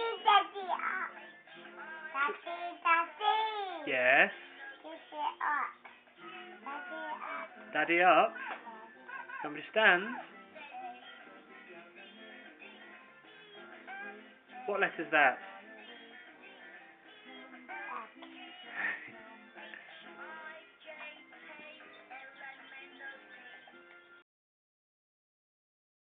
Daddy up. Daddy. Yes. Daddy up. Daddy up. Daddy up. Somebody stand. What letter's that?